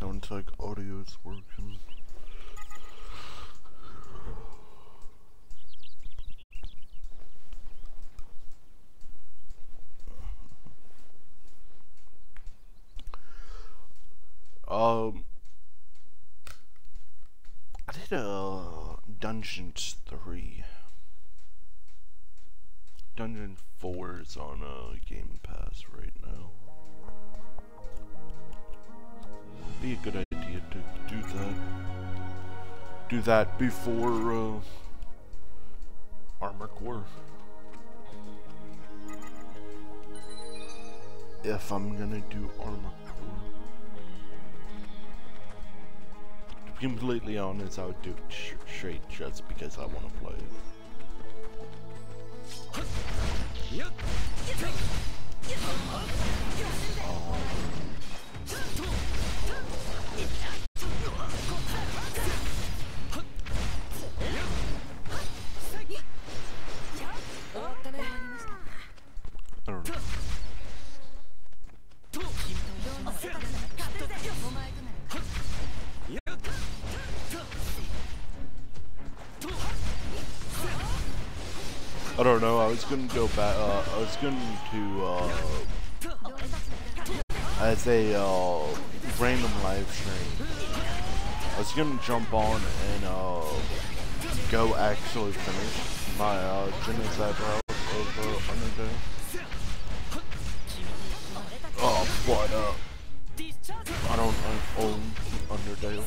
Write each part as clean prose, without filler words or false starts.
Sounds like audio is working. I did Dungeons 3. Dungeon 4 is on Game Pass right now. Be a good idea to do that. Do that before Armored Core. If I'm gonna do Armored Core. To be completely honest, I would do it straight just because I want to play it. I don't know. I don't know, I was gonna go back, I was going to, as a, random live stream, I was gonna jump on and, go actually finish my, genocide route of, Undertale. But, I don't own Undertale.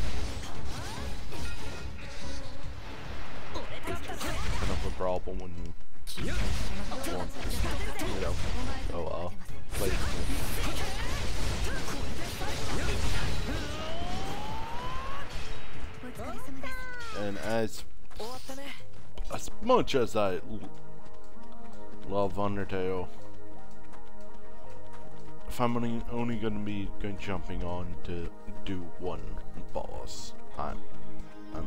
Kind of a problem when you want to, you know, play the game. And as much as I love Undertale, if I'm only gonna be jumping on to do one boss, I'm good.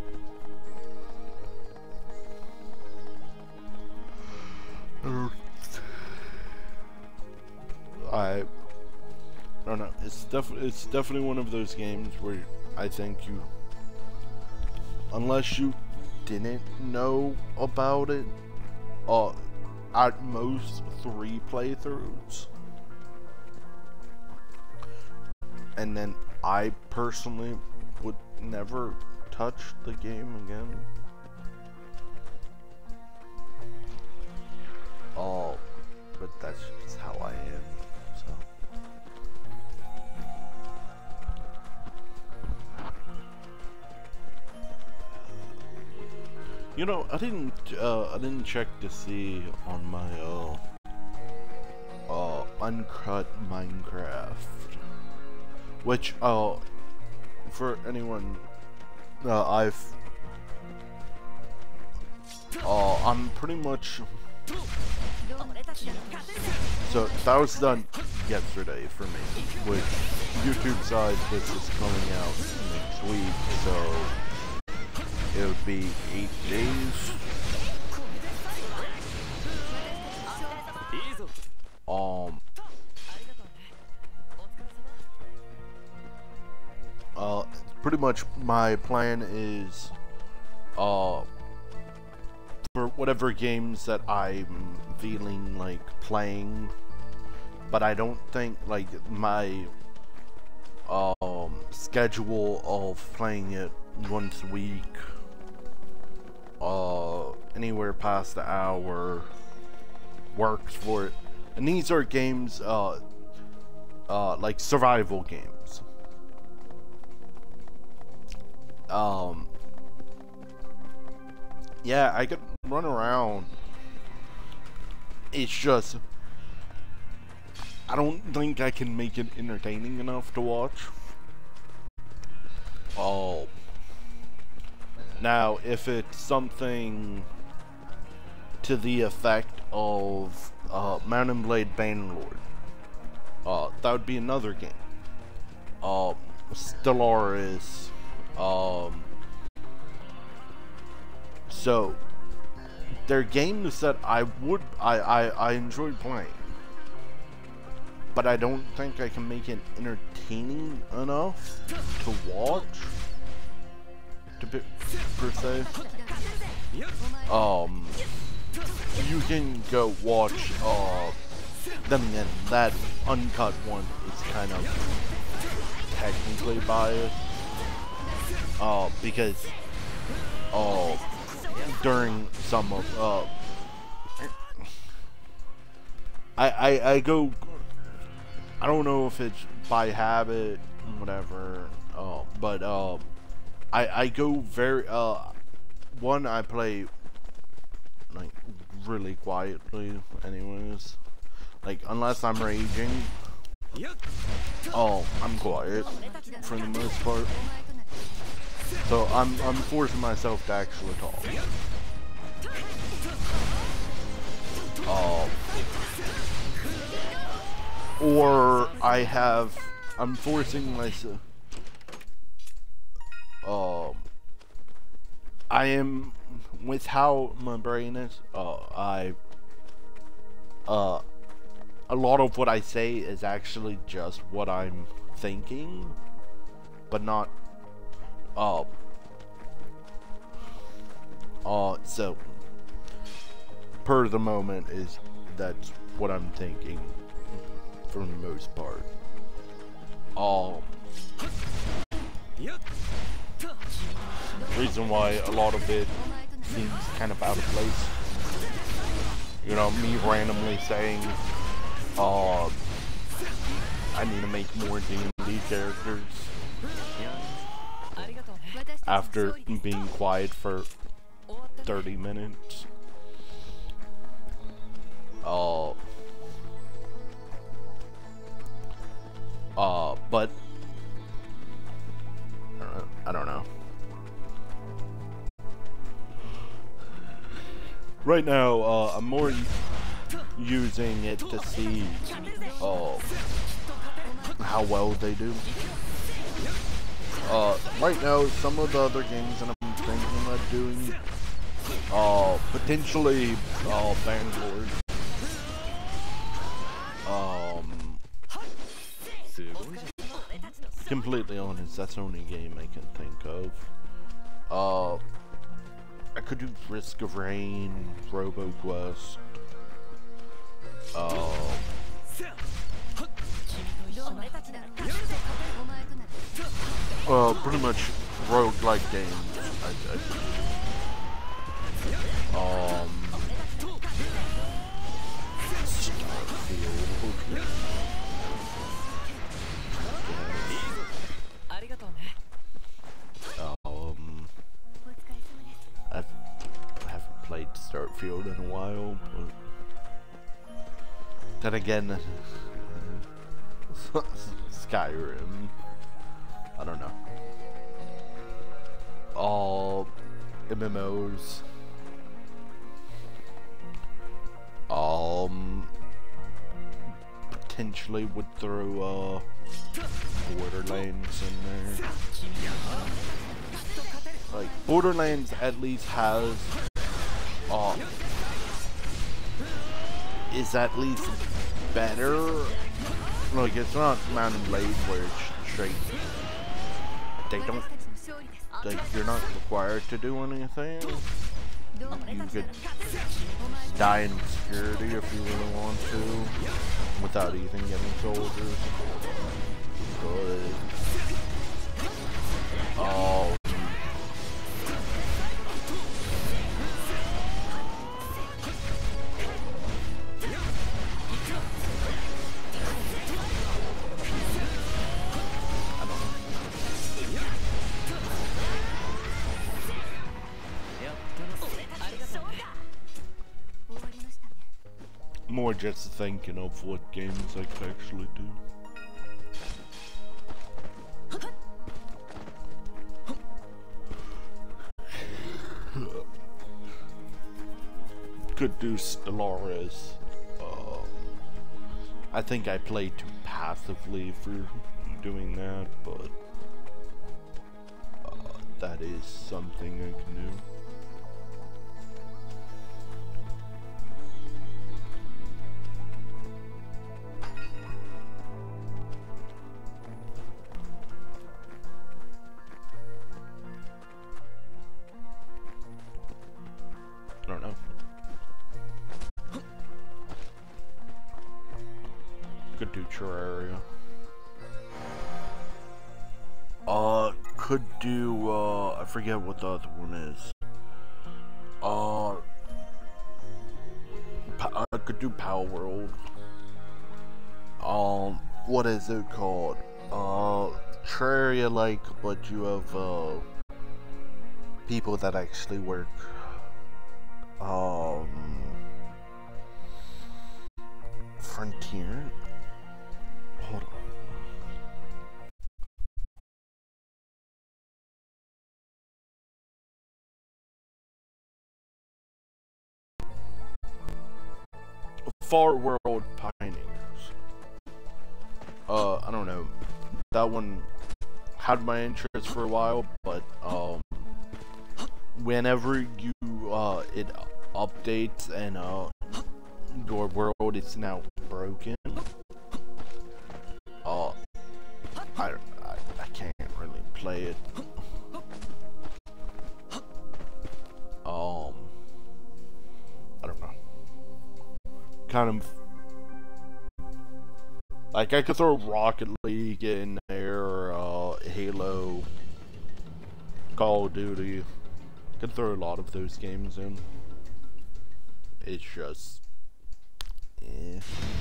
I don't know. It's definitely one of those games where I think you, unless you didn't know about it, at most 3 playthroughs, and then I personally would never touch the game again. But that's just how I am, so. You know, I didn't check to see on my, Uncut Minecraft, which, for anyone, I'm pretty much, so that was done yesterday for me, which YouTube side this is coming out next week, so it would be 8 days. Pretty much my plan is, for whatever games that I'm feeling like playing, but I don't think like my schedule of playing it once a week, anywhere past an hour works for it. And these are games like survival games. Yeah, I could run around. It's just, I don't think I can make it entertaining enough to watch. Now, if it's something to the effect of Mount and Blade Bannerlord, that would be another game. Stellaris, so they're games that I enjoy playing. but I don't think I can make it entertaining enough to watch, per se. You can go watch, then again, that uncut one is kind of technically biased, because, during some of, I go, I don't know if it's by habit, whatever, but, I go very, one, I play, like, really quietly, anyways, like, unless I'm raging, I'm quiet, for the most part, so I'm forcing myself to actually talk, or I'm forcing myself, I am, with how my brain is, a lot of what I say is actually just what I'm thinking, but not, so, per the moment that's what I'm thinking, for the most part. Reason why a lot of it seems kind of out of place. You know, me randomly saying, I need to make more D&D characters after being quiet for 30 minutes. But I don't know. Right now, I'm more using it to see how well they do. Right now, some of the other games that I'm thinking of doing, potentially Bangalore. Completely honest, that's the only game I can think of. I could do Risk of Rain, RoboQuest. Pretty much roguelike games. I haven't played Starfield in a while, but then again, Skyrim. I don't know. All MMOs. Potentially would throw Borderlands in there. Like Borderlands at least has is at least better. Like it's not Mount and Blade where it's straight. They don't. Like you're not required to do anything. You could die in obscurity if you really want to, without even getting soldiers. But more just thinking of what games I could actually do. Could do Stellaris. I think I play too passively for doing that, but that is something I can do. do Terraria. Could do, I forget what the other one is. I could do Power World. What is it called? Terraria like, but you have, people that actually work. Frontier? Hold on. Far World Pioneers. I don't know. That one had my interest for a while, but whenever you it updates and your world is now broken, I can't really play it. I don't know. Kind of like I could throw Rocket League in there, or Halo, Call of Duty. Could throw a lot of those games in. It's just, yeah.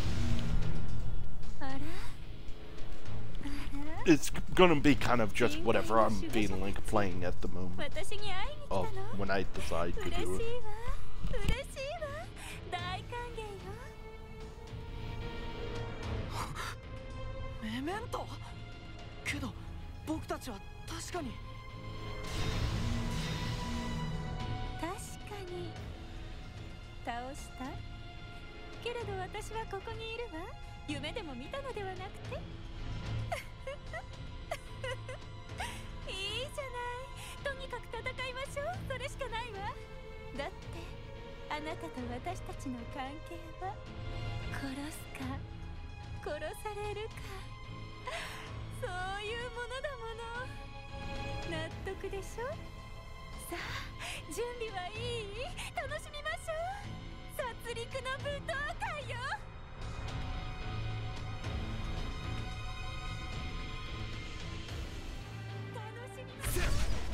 It's gonna be kind of just whatever I'm feeling like playing at the moment. When I decide to do it. メメントけど僕たちは確かに倒したけれど私はここにいるわ夢でも見たのではなくていいじゃないとにかく戦いましょうそれしかないわだってあなたと私たちの関係は殺すか殺されるかそういうものだもの納得でしょさあ準備はいい楽しみましょう殺戮の舞踏会よ楽しみましょう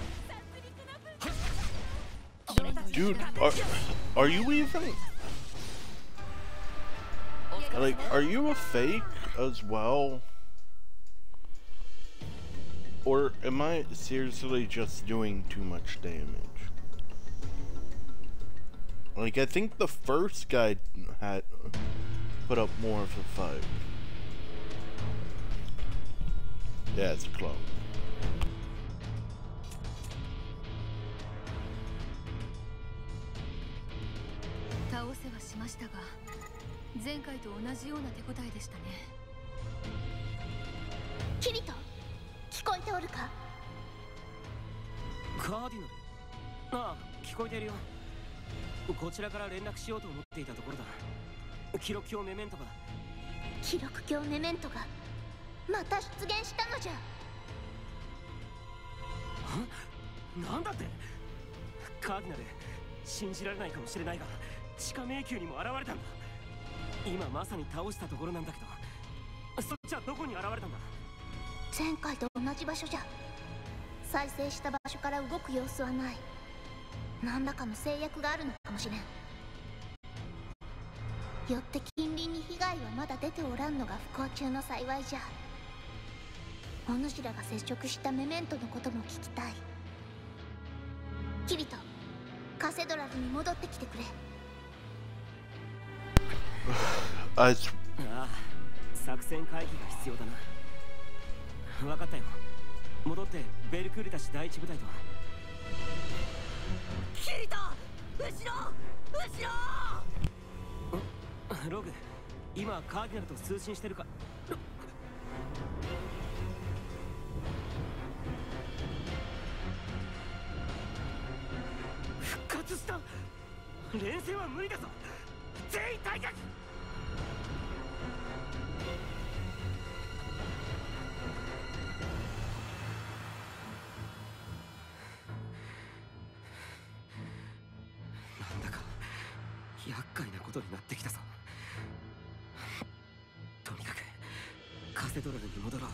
殺戮の舞踏会 Dude, are you even like, are you a fake as well? Or am I seriously just doing too much damage? Like, I think the first guy had put up more of a fight. Yeah, it's a clone. 倒せはしましたが、前回と同じような手応えでしたね。 キリト、聞こえておるか？ カーディナル。ああ、聞こえているよ。こちらから連絡しようと思っていたところだ。記録鏡メメントが。 記録鏡メメントがまた出現したのじゃ。 なんだって？カーディナル、信じられないかもしれないが、地下迷宮にも現れたんだ。今まさに倒したところなんだけど、そっちはどこに現れたんだ？ 前回と同じ場所じゃ。再生した場所から動く様子はない。何らかの制約があるのかもしれん。よって近隣に被害はまだ出ておらんのが不幸中の幸いじゃ。お主らが接触したメメントのことも聞きたい。キリト、カセドラルに戻ってきてくれ。 ああ、作戦会議が必要だな。分かったよ。戻ってベルクルタ氏第一部隊とは。キリト、後ろログ、今カーディナルと通信してるか？復活した。連戦は無理だぞ。全員退却。厄介なことになってきたぞ。とにかくカセドラルに戻ろう。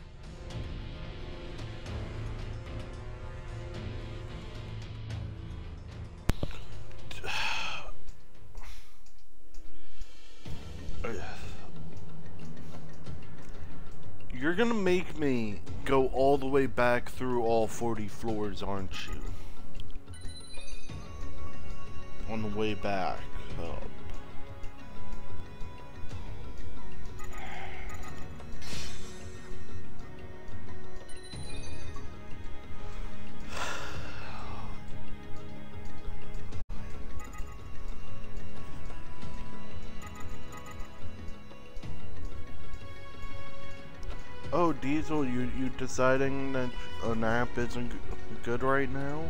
You're gonna make me go all the way back through all 40 floors, aren't you? On the way back up. Oh, Diesel, you deciding that a nap isn't good right now?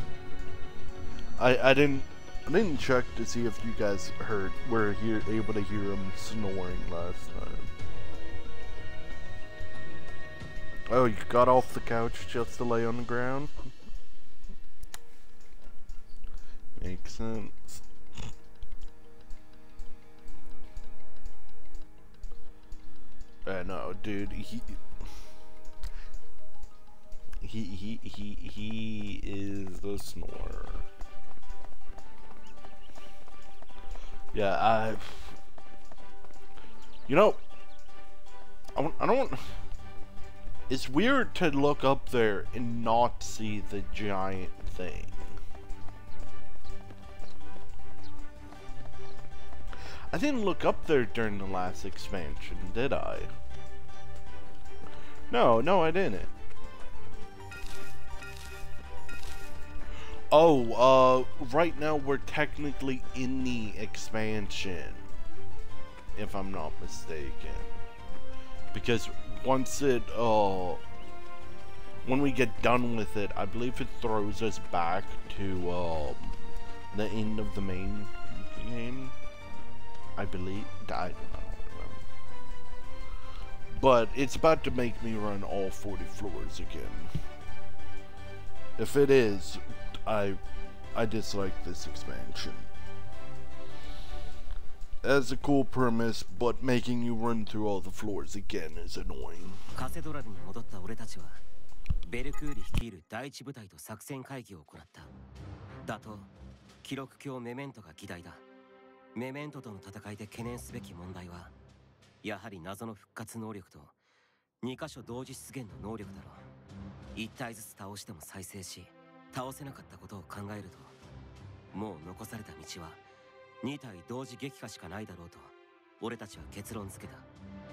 I didn't check to see if you guys were able to hear him snoring last time. Oh, you got off the couch just to lay on the ground? Makes sense. No, dude, he is the snorer. Yeah, you know, I don't, it's weird to look up there and not see the giant thing. I didn't look up there during the last expansion, did I? No, I didn't. Oh, right now we're technically in the expansion, if I'm not mistaken. Because once it, when we get done with it, I believe it throws us back to, the end of the main game. I believe. I don't remember. But it's about to make me run all 40 floors again. If it is, I dislike this expansion. That's a cool premise, but making you run through all the floors again is annoying. カセドラルに戻った俺たちはベルクーリ率いる第一部隊と作戦会議を行った。打倒記録卿メメントが議題だ。メメントとの戦いで懸念すべき問題はやはり謎の復活能力と2箇所同時出現の能力だろう。1体ずつ倒しても再生し倒せなかったことを考えるともう残された道は2体同時撃破しかないだろうと俺たちは結論付けた。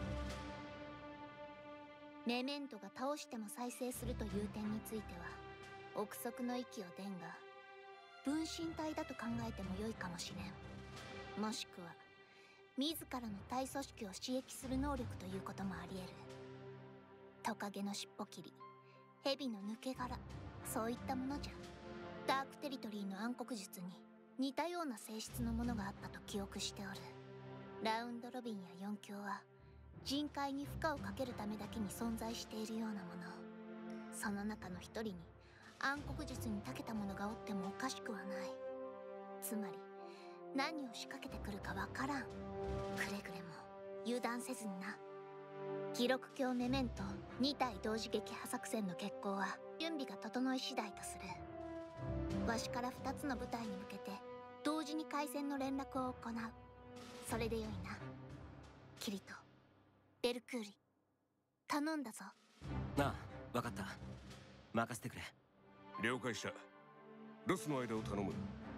メメントが倒しても再生するという点については憶測の域を伝が分身体だと考えても良いかもしれん。もしくは自らの体組織を刺激する能力ということもあり得る。トカゲの尻尾切り、蛇の抜け殻、そういったものじゃ。ダークテリトリーの暗黒術に似たような性質のものがあったと記憶しておる。ラウンドロビンや四強は人海に負荷をかけるためだけに存在しているようなもの。その中の一人に暗黒術に長けたものがおってもおかしくはない。つまり何を仕掛けてくるかわからん。くれぐれも油断せずにな。記録卿メメント2体同時撃破作戦の決行は準備が整い次第とする。わしから2つの部隊に向けて同時に回線の連絡を行う。それでよいな。キリト、ベルクーリ、頼んだぞ。 なあ、分かった。任せてくれ。 了解した。留守の間を頼む。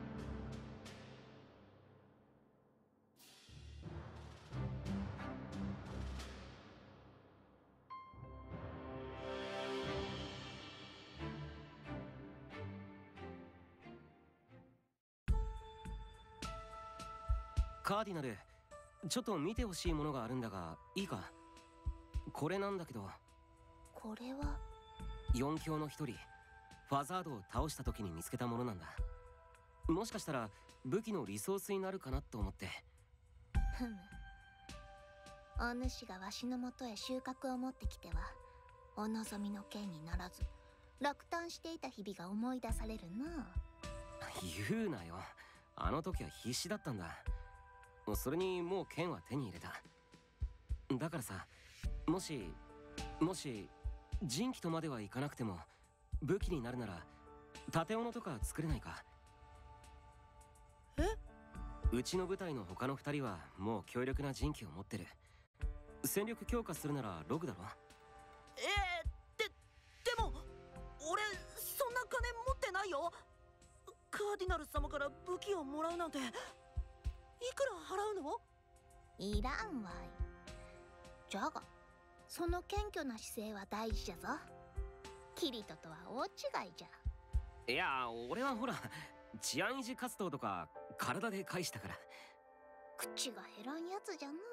カーディナル、ちょっと見てほしいものがあるんだがいいか。これなんだけど。 これは 4強の一人ファザードを倒した時に見つけたものなんだ。もしかしたら武器のリソースになるかなと思って。 ふむ。お主がわしのもとへ収穫を持ってきてはお望みの剣にならず落胆していた日々が思い出されるな。 言うなよ。あの時は必死だったんだ。それにもう剣は手に入れた。だからさ、 もし人気とまではいかなくても武器になるなら盾斧とか作れないか？ え？ うちの部隊の他の2人はもう強力な人気を持ってる。戦力強化するならログだろ。 でも俺そんな金持ってないよ。カーディナル様から武器をもらうなんていくら払うの？ いらんわい。じゃがその謙虚な姿勢は大事じゃぞ。キリトとは大違いじゃ。 いや俺はほら治安維持活動とか体で返したから。 口が減らんやつじゃな。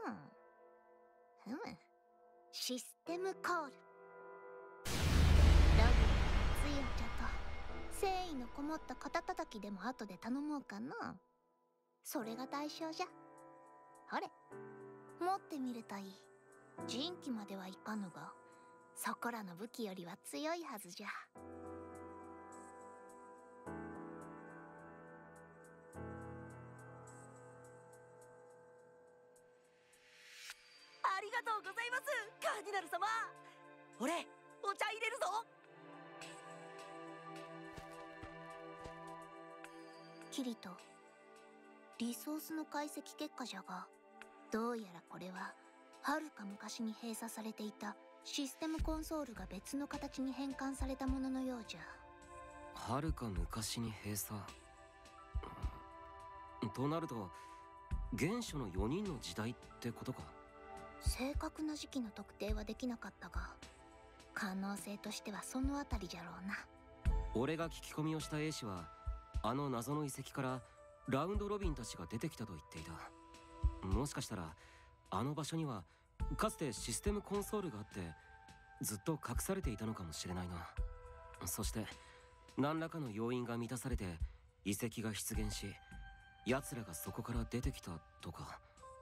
システムコール。ログに熱いお茶と誠意のこもった肩たたきでも後で頼もうかな。それが代償じゃ。ほれ持ってみるといい。人気まではいかぬがそこらの武器よりは強いはずじゃ。 ありがとうございます、カーディナル様。俺お茶入れるぞ。 キリト、リソースの解析結果じゃが、どうやらこれははるか昔に閉鎖されていたシステムコンソールが別の形に変換されたもののようじゃ。 はるか昔に閉鎖となると原初の4人の時代ってことか？ 正確な時期の特定はできなかったが、可能性としてはそのあたりじゃろうな。 俺が聞き込みをした英氏はあの謎の遺跡からラウンドロビンたちが出てきたと言っていた。もしかしたらあの場所にはかつてシステムコンソールがあってずっと隠されていたのかもしれないな。そして何らかの要因が満たされて遺跡が出現し、奴らがそこから出てきたとか。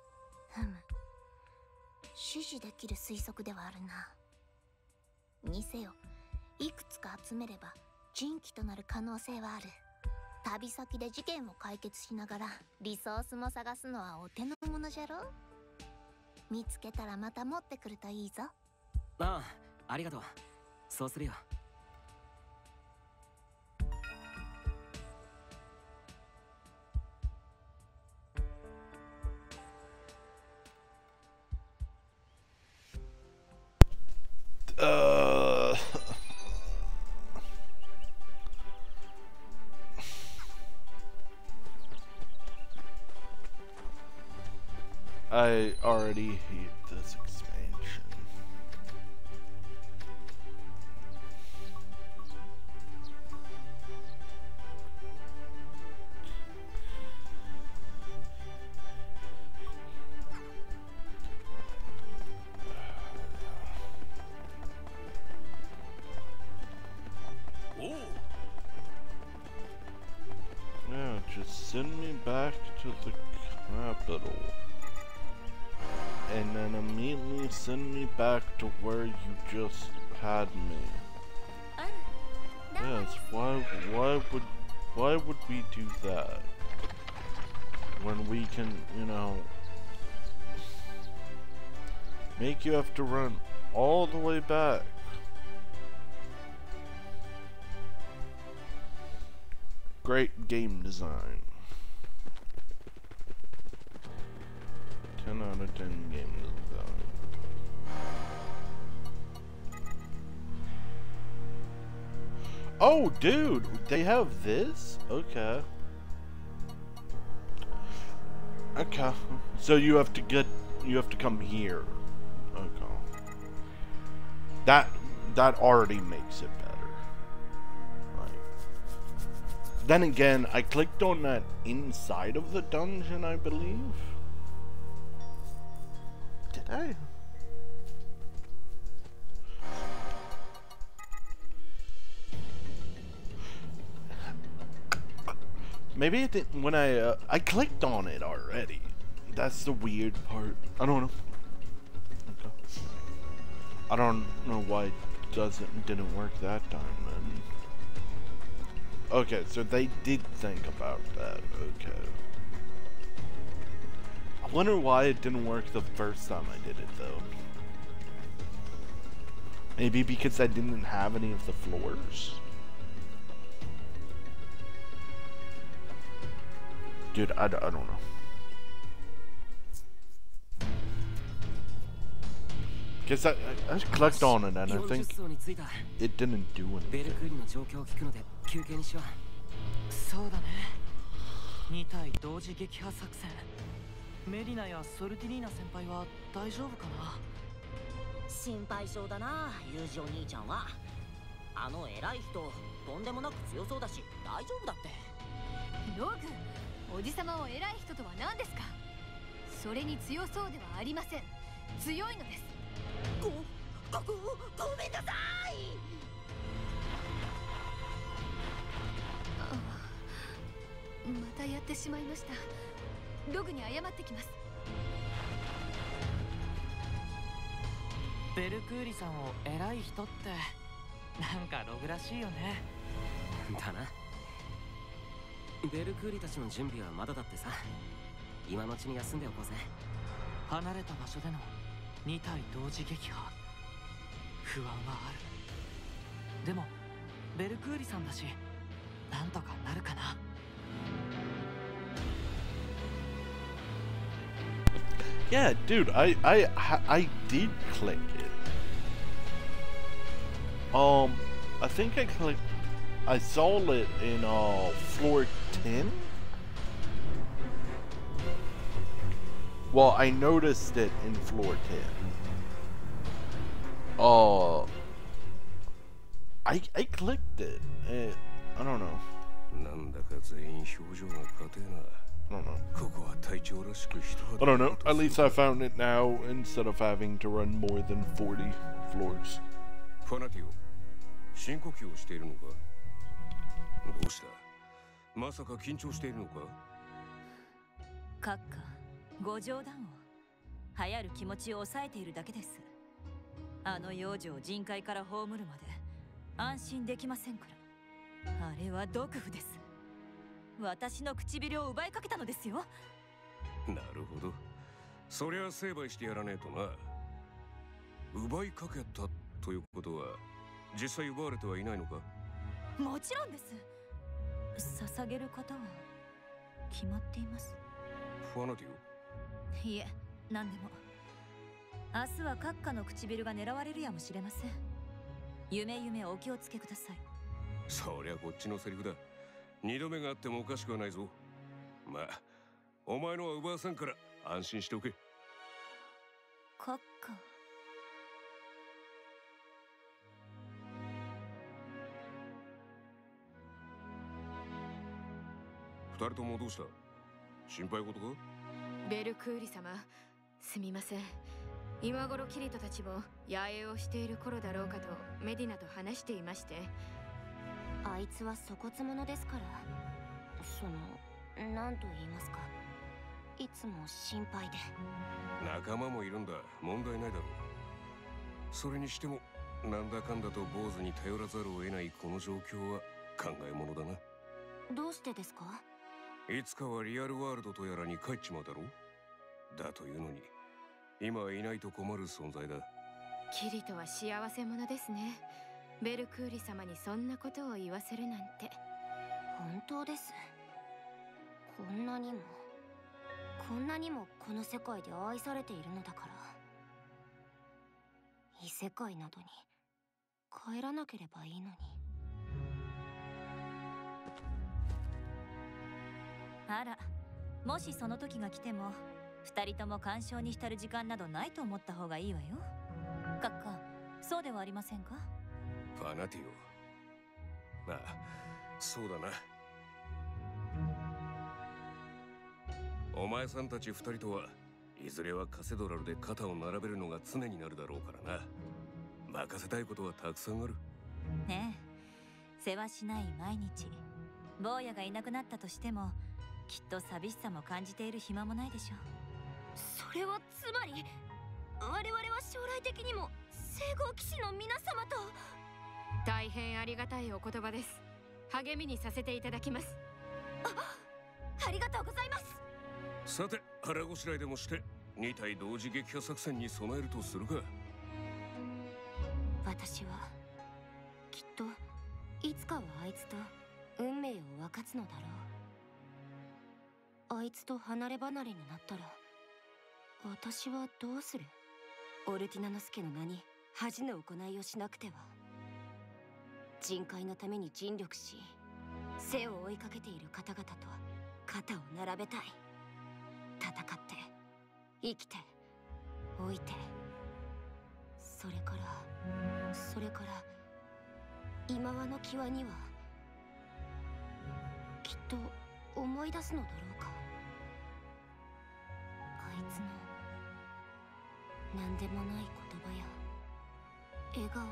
指示できる推測ではあるな。にせよいくつか集めれば人気となる可能性はある。旅先で事件を解決しながらリソースも探すのはお手の物じゃろ。見つけたらまた持ってくるといいぞ。 ああ、ありがとう。そうするよ。 I already hate this expansion. Yeah, just send me back to the capital. And then immediately send me back to where you just had me. Yes, why would we do that? When we can, you know, make you have to run all the way back. Great game design. 10 out of 10 game design. Oh, dude, they have this? Okay. Okay. So you have to come here. Okay. That already makes it better. Right. Then again, I clicked on that inside of the dungeon, I believe. Did I? Maybe it didn't when I clicked on it already. That's the weird part. I don't know. Okay. I don't know why it didn't work that time then. Okay, so they did think about that. Okay. I wonder why it didn't work the first time I did it though. Maybe because I didn't have any of the floors. Dude, I don't know. Guess I clicked on it and I think it didn't do anything. そうだね。2体同時撃破作戦。メリナやソルティニーナ先輩は大丈夫かな。 心配性だな、ユージお兄ちゃんは。あの偉い人、とんでもなく強そうだし、大丈夫だって。 ローグ、おじさまを偉い人とは何ですか。それに強そうではありません。強いのです。 ごめんなさい。 またやってしまいました。ログに謝ってきます。 ベルクーリさんを偉い人ってなんかログらしいよね。 だな。ベルクーリたちの準備はまだだってさ。今のうちに休んでおこうぜ。 離れた場所での2体同時撃破、不安はある。でもベルクーリさんだし、なんとかなるかな。 Yeah, dude, I did click it. I think I clicked. I saw it in floor 10. Well, I noticed it in floor 10. I clicked it. I don't know. I don't know. At least I found it now instead of having to run more than 40 floors. ファナティオ、深呼吸をしているのか。どうした？まさか緊張しているのか。 閣下、ご冗談を。流行る気持ちを抑えているだけです。あの幼女を人海から葬るまで安心できませんから。あれは毒婦です。私の唇を奪いかけたのですよ。 なるほど。そりゃ成敗してやらねえとな。奪いかけたということは実際奪われてはいないのか。 もちろんです。捧げることは決まっています。 ファナティオ？いえ、何でも。明日は閣下の唇が狙われるやもしれません。夢お気をつけください。 そりゃこっちのセリフだ。二度目があってもおかしくはないぞ。まあ、お前のは奪わさんから安心しておけ。 閣下。 二人ともどうした？心配事か？ ベルクーリ様、すみません。今頃キリトたちも野営をしている頃だろうかとメディナと話していまして。 あいつは粗骨者ですから、何と言いますか、いつも心配で。 仲間もいるんだ、問題ないだろう。それにしてもなんだかんだと坊主に頼らざるを得ないこの状況は考えものだな。 どうしてですか？ いつかはリアルワールドとやらに帰っちまうだろう。だというのに今はいないと困る存在だ。 キリトは幸せ者ですね。ベルクーリ様にそんなことを言わせるなんて。 本当です。こんなにもこの世界で愛されているのだから。異世界などに帰らなければいいのに。 あら、もしその時が来ても二人とも感傷に浸る時間などないと思った方がいいわよ。閣下、そうではありませんか？ ファナティオ。ああ、そうだな。お前さんたち二人とはいずれはカセドラルで肩を並べるのが常になるだろうからな。任せたいことはたくさんある。 ねえ、世話しない毎日。坊やがいなくなったとしてもきっと寂しさも感じている暇もないでしょう。 それはつまり我々は将来的にも聖号騎士の皆様と。 大変ありがたいお言葉です。励みにさせていただきます。 ありがとうございます。 さて、腹ごしらえでもして2体同時撃破作戦に備えるとするか。 私はきっといつかはあいつと運命を分かつのだろう。あいつと離れ離れになったら私はどうする？オルティナノスケの名に恥の行いをしなくては。人海のために尽力し背を追いかけている方々と肩を並べたい。戦って生きて老いて、それから今はの際にはきっと思い出すのだろうか。あいつの何でもない言葉や笑顔を。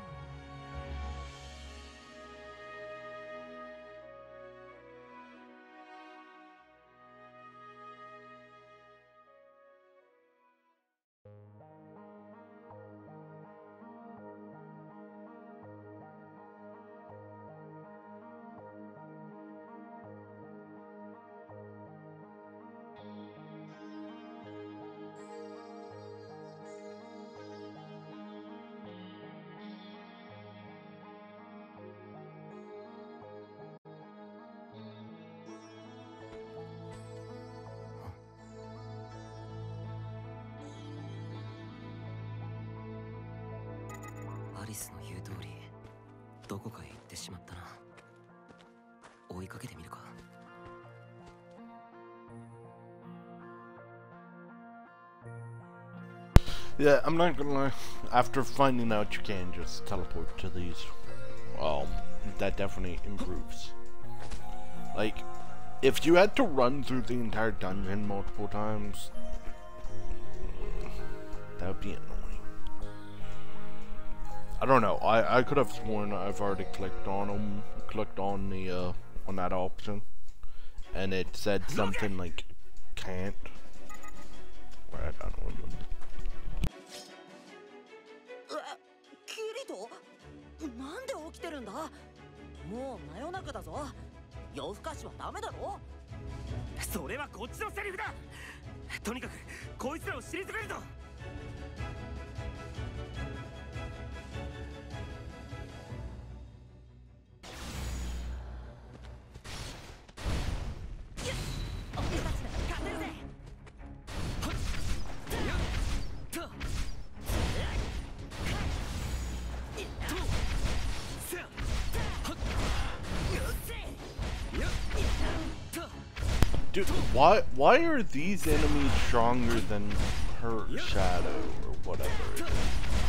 アリスの言う通りどこかへ行ってしまったな。追いかけてみるか。 Yeah, I'm not gonna lie. After finding out you can just teleport to these, that definitely improves. Like, if you had to run through the entire dungeon multiple times, that would be annoying. I don't know. I could have sworn I've already clicked on that option, and it said something like can't. Right, I don't remember. キリト、なんで起きてるんだ？もう真夜中だぞ。夜更かしはダメだろ。 それはこっちのセリフだ。とにかくこいつらを退けるぞ。 Dude, why are these enemies stronger than her shadow or whatever it is?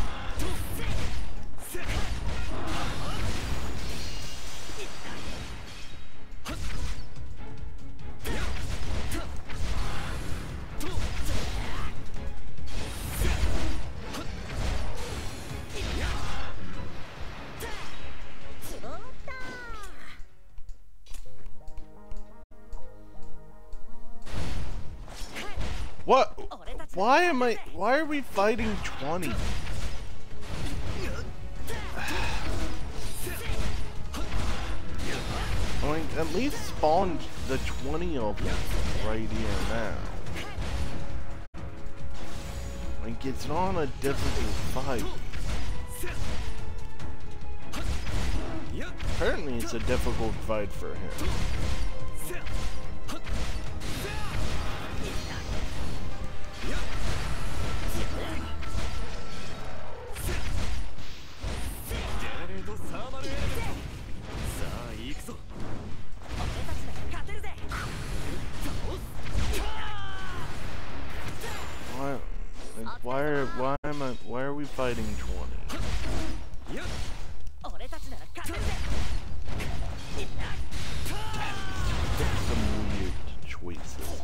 What? Why are we fighting 20? I mean, at least spawn the 20 of them right here now. Like, it's not a difficult fight. Apparently it's a difficult fight for him. Why are we fighting 20? Some weird choices.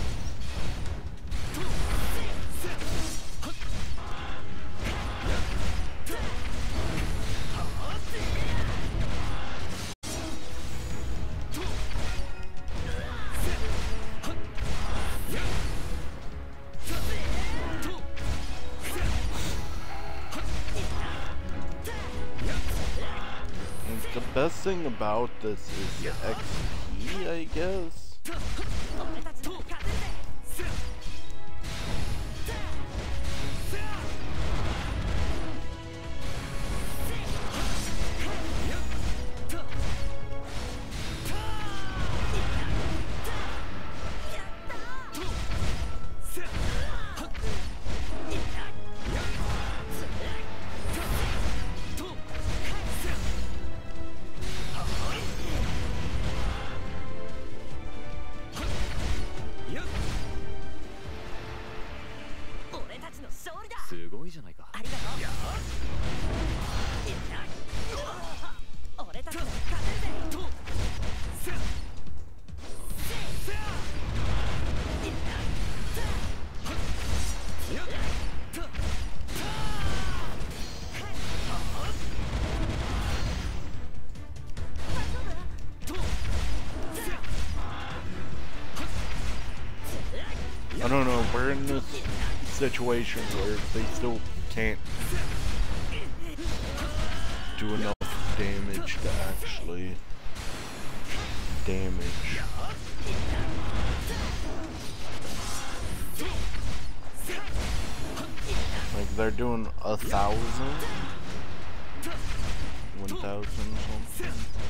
The best thing about this is the XP, I guess. we're in this situation where they still can't do enough damage to actually damage. Like they're doing 1,000, 1,000 something.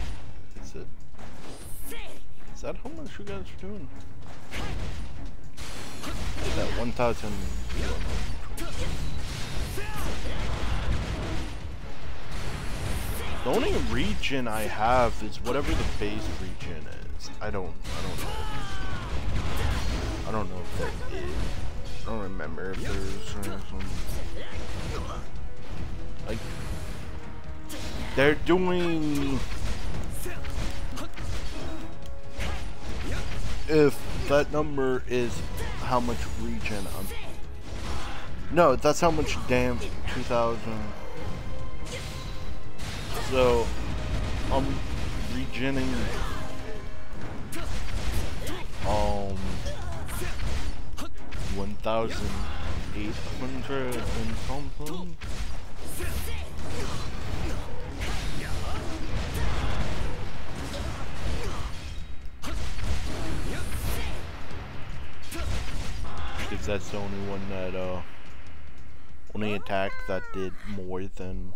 Is that how much you guys are doing? That 1,000. The only region I have is whatever the base region is. I don't know. I don't know if that is. I don't remember if there's some. Like they're doing. If that number is how much region no, that's how much damn 2,000. So I'm regening 1,800 and something. Because that's the only one that only attack that did more than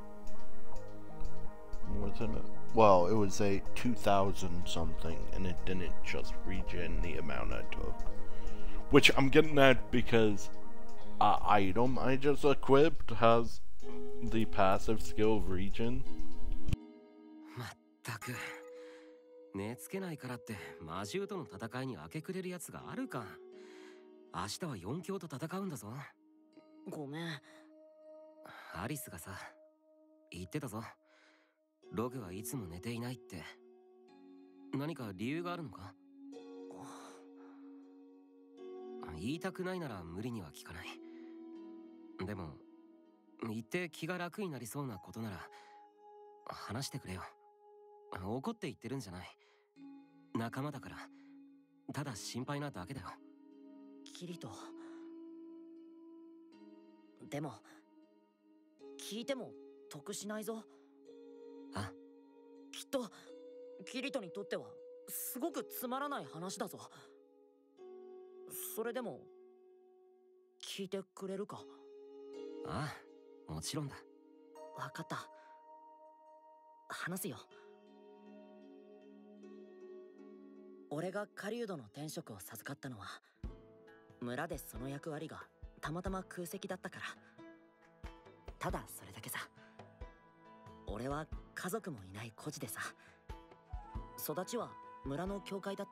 well, it was a 2,000 something, and it didn't just regen the amount I took. Which I'm getting at because item I just equipped has the passive skill of regen. まったく寝つけないからって魔獣との戦いに明け暮れるやつがあるか。明日は4強と戦うんだぞ。 ごめん。 アリスがさ、言ってたぞ。ログはいつも寝ていないって。何か理由があるのか？言いたくないなら無理には聞かない。でも言って気が楽になりそうなことなら話してくれよ。怒って言ってるんじゃない。仲間だから。ただ心配なだけだよ。 キリト。でも聞いても得しないぞ。 あ？ きっとキリトにとってはすごくつまらない話だぞ。それでも聞いてくれるか？ ああ、もちろんだ。 わかった。話すよ。俺が狩人の天職を授かったのは村でその役割がたまたま空席だったから。ただそれだけさ。俺は家族もいない孤児でさ、育ちは村の教会だった。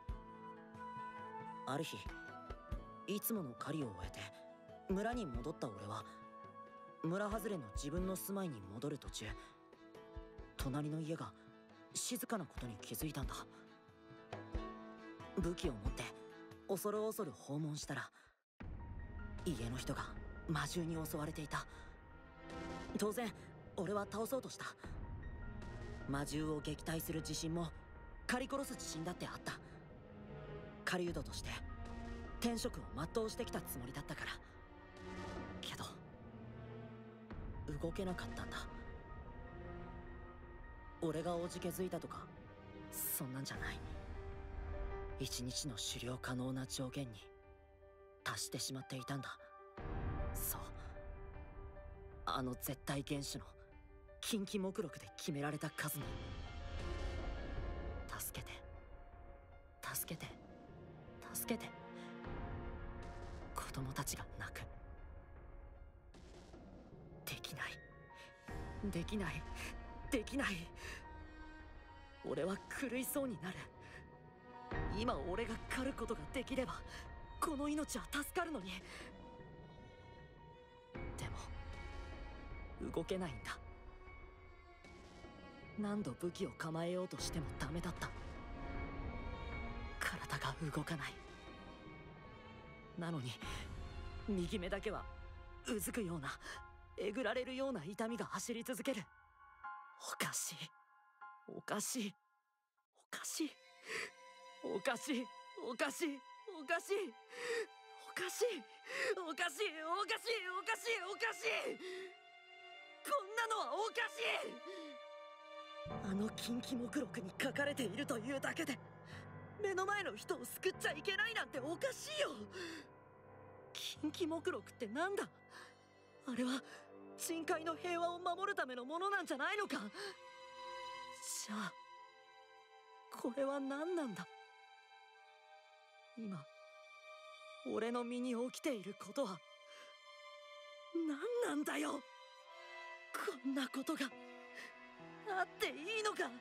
ある日いつもの狩りを終えて村に戻った俺は村外れの自分の住まいに戻る途中、隣の家が静かなことに気づいたんだ。武器を持って恐る恐る訪問したら、家の人が魔獣に襲われていた。当然俺は倒そうとした。魔獣を撃退する自信も狩り殺す自信だってあった。狩人として天職を全うしてきたつもりだったから。けど動けなかったんだ。俺がおじけづいたとかそんなんじゃない。一日の狩猟可能な上限に達してしまっていたんだ。そう、あの絶対原種の近畿目録で決められた数に。助けて助けて助けて。子供たちが泣く。できないできないできない。俺は狂いそうになる。今俺が狩ることができればこの命は助かるのに。でも動けないんだ。何度武器を構えようとしてもダメだった。体が動かない。なのに右目だけはうずくような、えぐられるような痛みが走り続ける。おかしいおかしいおかしいおかしいおかしいおかしいおかしいおかしいおかしいおかしいおかしい、こんなのはおかしい。あの近畿目録に書かれているというだけで目の前の人を救っちゃいけないなんておかしいよ。近畿目録ってなんだ？あれは深海の平和を守るためのものなんじゃないのか？じゃあこれは何なんだ？今俺の身に起きていることは何なんだよ。こんなことがあっていいのか？こん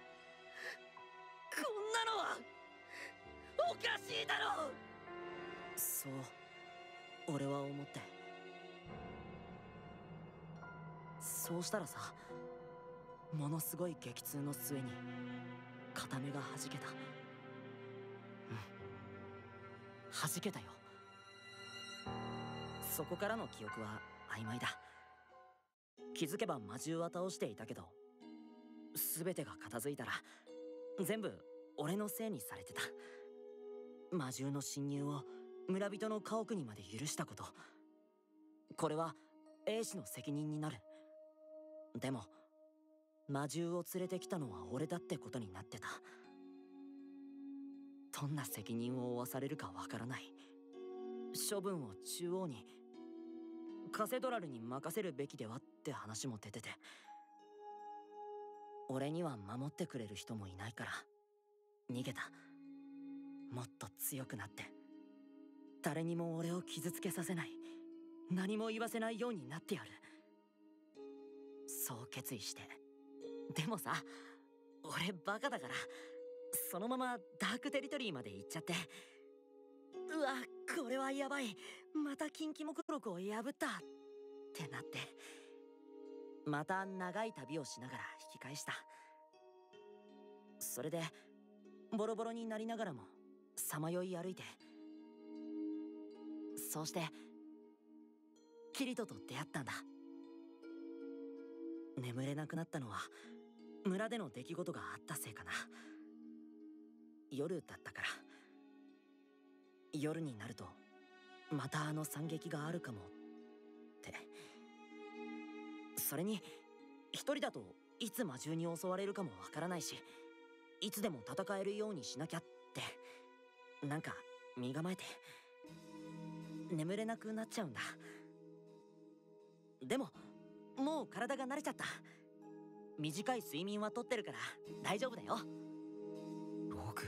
なのはおかしいだろう。そう俺は思って、そうしたらさ、ものすごい激痛の末に片目が弾けた。弾けたよ。そこからの記憶は曖昧だ。気づけば魔獣は倒していたけど、全てが片付いたら全部俺のせいにされてた。魔獣の侵入を村人の家屋にまで許したこと、これは英氏の責任になる。でも魔獣を連れてきたのは俺だってことになってた。どんな責任を負わされるかわからない。処分を中央に、カセドラルに任せるべきではって話も出てて、俺には守ってくれる人もいないから逃げた。もっと強くなって誰にも俺を傷つけさせない、何も言わせないようになってやる、そう決意して。でもさ、俺バカだからそのままダークテリトリーまで行っちゃって、うわこれはやばい、また近畿目録を破ったってなって、また長い旅をしながら引き返した。それでボロボロになりながらもさまよい歩いて、そうしてキリトと出会ったんだ。眠れなくなったのは村での出来事があったせいかな。夜だったから。夜になるとまたあの惨劇があるかもって。それに一人だといつ魔獣に襲われるかもわからないし、いつでも戦えるようにしなきゃってなんか身構えて眠れなくなっちゃうんだ。でももう体が慣れちゃった。短い睡眠はとってるから大丈夫だよ。 ログ、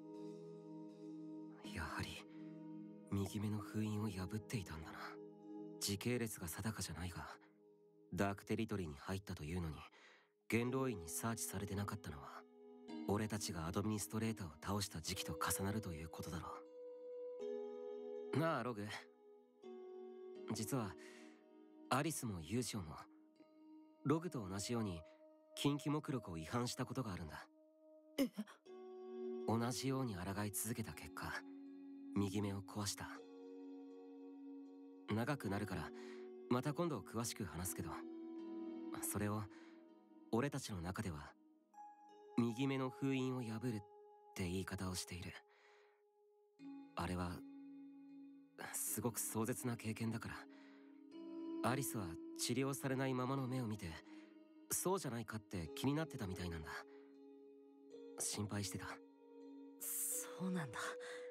やはり右目の封印を破っていたんだな。時系列が定かじゃないが、ダークテリトリーに入ったというのに元老院にサーチされてなかったのは、俺たちがアドミニストレーターを倒した時期と重なるということだろう。なあログ、実はアリスもユージオもログと同じように近畿目録を違反したことがあるんだ。 え？ 同じように抗い続けた結果、右目を壊した。長くなるからまた今度詳しく話すけど、それを俺たちの中では右目の封印を破るって言い方をしている。あれはすごく壮絶な経験だから、アリスは治療されないままの目を見てそうじゃないかって気になってたみたいなんだ。心配してた。 そうなんだ。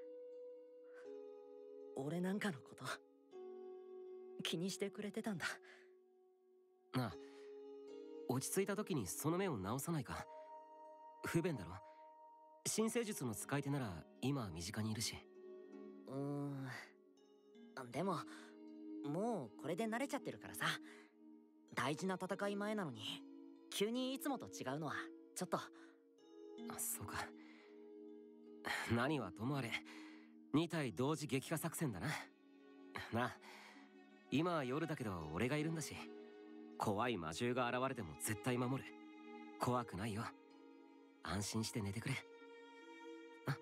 俺なんかのこと気にしてくれてたんだなあ。落ち着いた時にその目を治さないか。不便だろ。新生術の使い手なら今は身近にいるし。 でももうこれで慣れちゃってるからさ。大事な戦い前なのに急にいつもと違うのはちょっと。 そうか。何はともあれ2体同時撃破作戦だな。なあ、今は夜だけど俺がいるんだし、怖い魔獣が現れても絶対守る。怖くないよ。安心して寝てくれ。あ、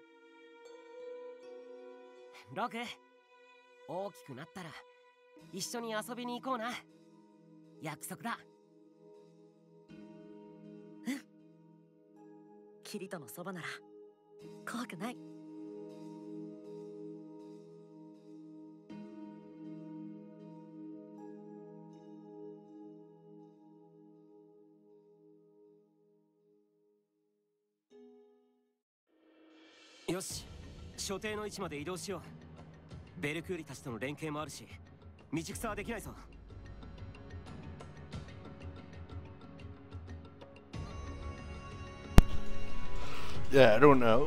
ログ、大きくなったら一緒に遊びに行こうな。約束だ。 キリトのそばなら怖くない。 よし、所定の位置まで移動しよう。ベルクーリたちとの連携もあるし、道草はできないぞ。 Yeah, I don't know.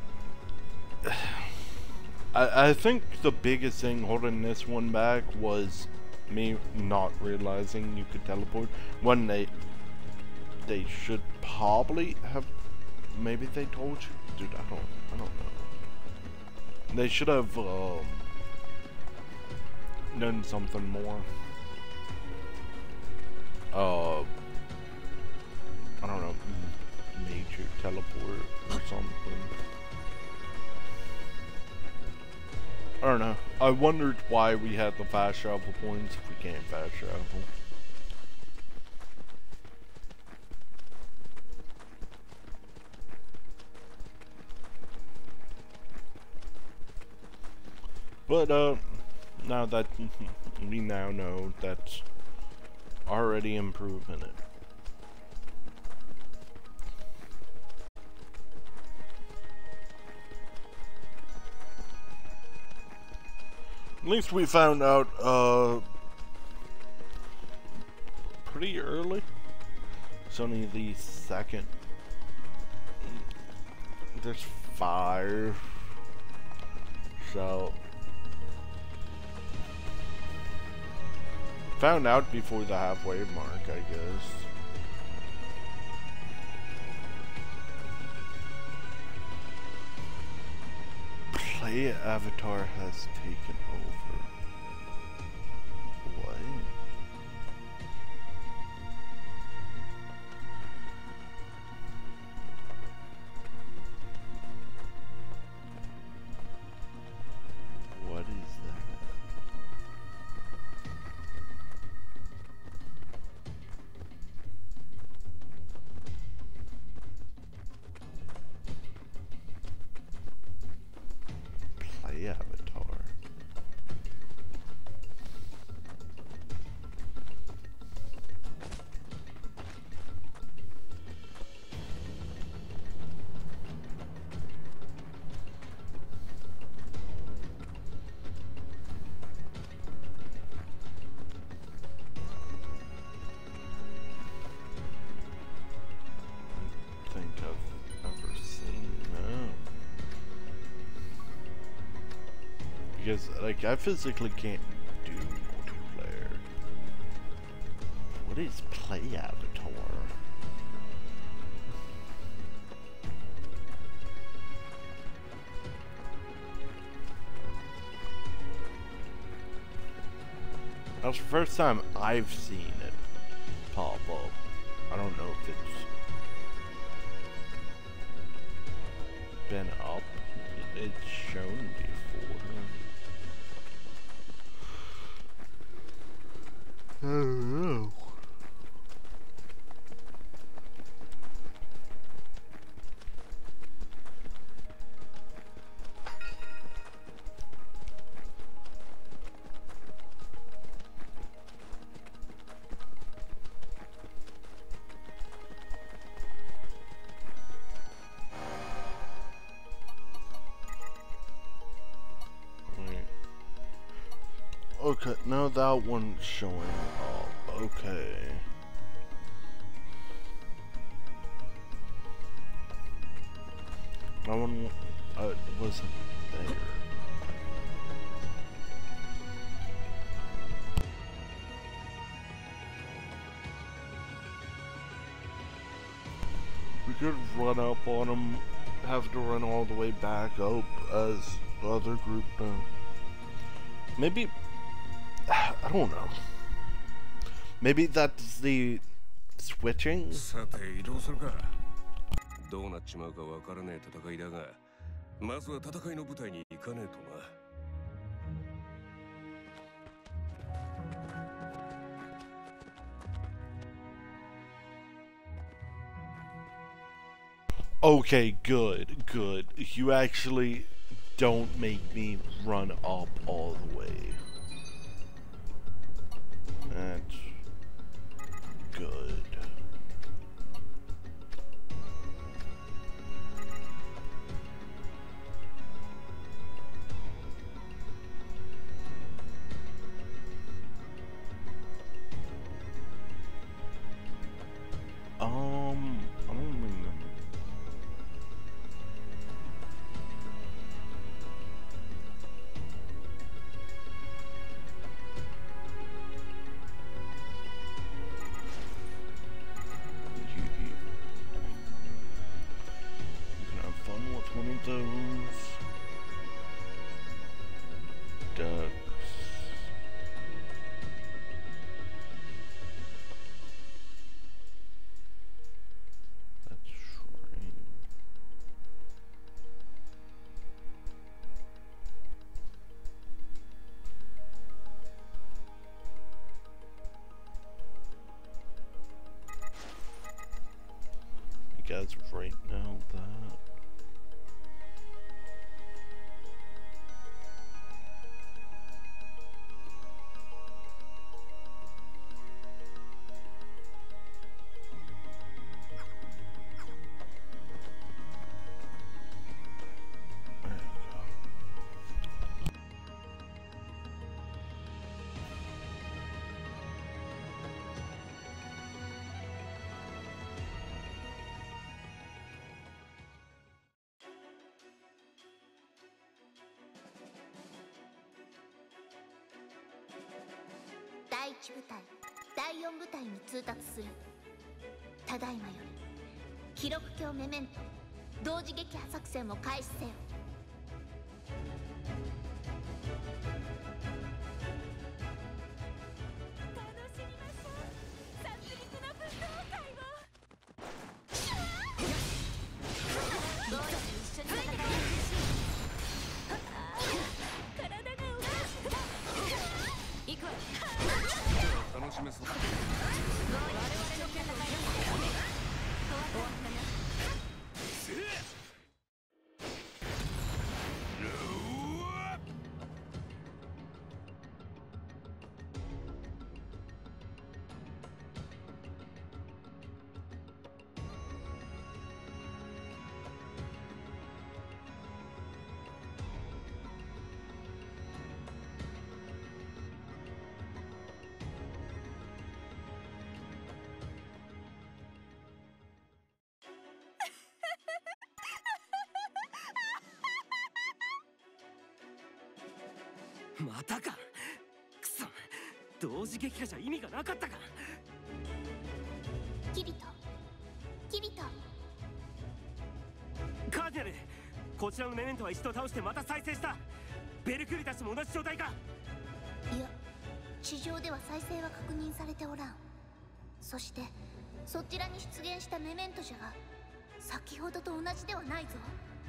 I think the biggest thing holding this one back was me not realizing you could teleport when they should probably have. Maybe they told you, dude. I don't know. They should have done something more. I don't know, major teleport or something. I don't know. I wondered why we had the fast travel points if we can't fast travel. But now that we now know, that's already improving it. At least we found out pretty early. It's only the second. There's 5. So found out before the halfway mark, I guess. Play Avatar has taken over. What? What is that? Play Avatar. I don't think I've ever seen that. Because, like, I physically can't do multiplayer. What is Play Avatar? That's the first time I've seen it pop up. I don't know if it's been up. It's shown before. I don't know. Okay, now that one's showing up. Okay. That one wasn't there. We could run up on them, have to run all the way back up as the other group does. Maybe, I don't know. Maybe that's the switching? さて移動するか。どうなっちまうかわからねえ戦いだが、まずは戦いの舞台に行かねえとな。 Okay, good, good. You actually don't make me run up all the way. That's good. I don't remember. You can have fun with one of those ducks. Guys, right now that 第1部隊第4部隊に通達する。ただいまより記録鏡メメント同時撃破作戦を開始せよ。 楽しみましょう、殺戮の武道会を。 どうやって一緒に戦える。 体が動かした。 行くわ。 楽しめそう。 我々の戦いだ。終わったな。 またか。くそ、同時撃破じゃ意味がなかったか。 キリトカーディナル、こちらのメメントは一度倒してまた再生した。ベルクリたちも同じ状態か。 いや、地上では再生は確認されておらん。そしてそちらに出現したメメントじゃが先ほどと同じではないぞ。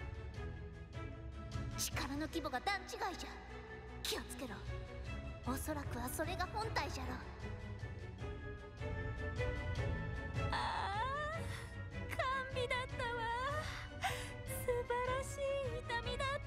力の規模が段違いじゃ。気をつけろ。おそらくはそれが本体じゃろ。 ああ、甘美だったわ。素晴らしい痛みだった。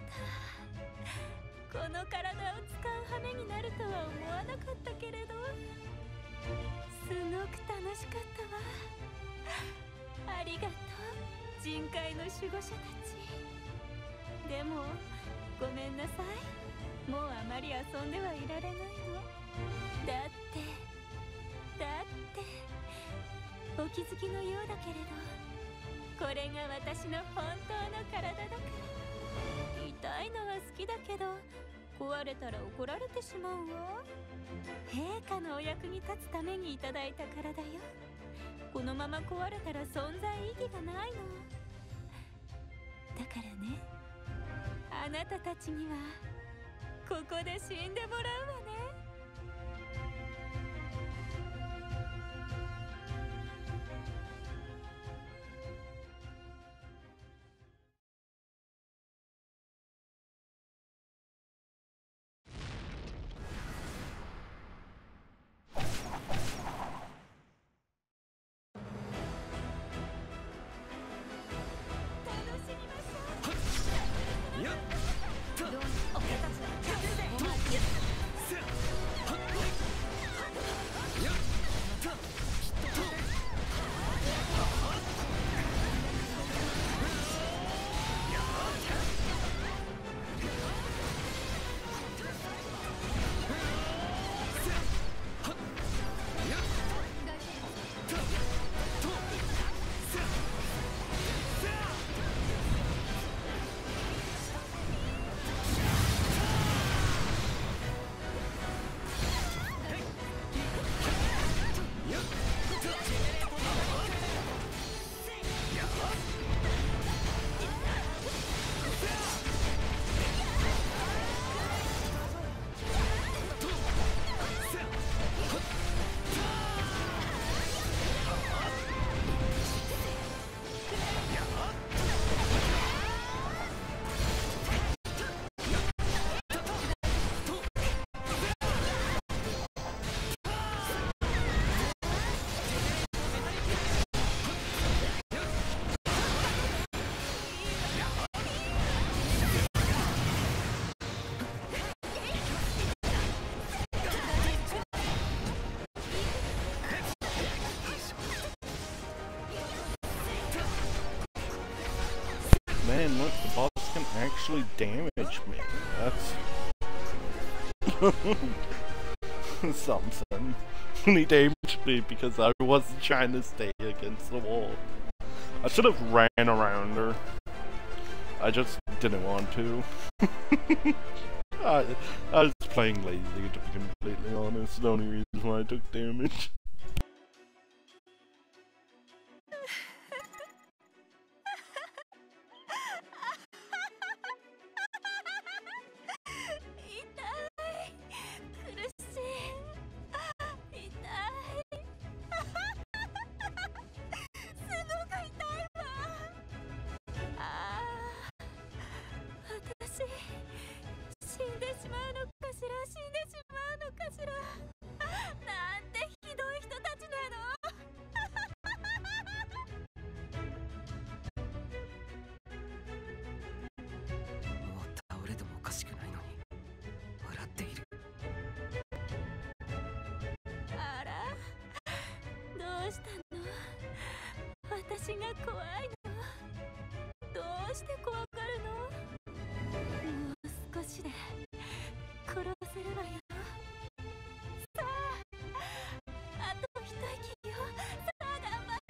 この体を使う羽目になるとは思わなかったけれど、すごく楽しかったわ。ありがとう、人海の守護者たち。でもごめんなさい、もうあまり遊んではいられないの。だってお気づきのようだけれど、これが私の本当の体だから。痛いのは好きだけど、壊れたら怒られてしまうわ。陛下のお役に立つためにいただいた体よ。このまま壊れたら存在意義がないの。だからね、あなたたちにはここで死んでもらうわね。 どうに俺たちは勝つぜ。 man, look, the boss can actually damage me. That's something. He damaged me because I wasn't trying to stay against the wall. I should have ran around her. I just didn't want to. I was playing lazy, to be completely honest. The only reason why I took damage. 私が怖いの？どうして怖がるの？もう少しで殺せるわよ。さあ、あと一息よ。さあ頑張って。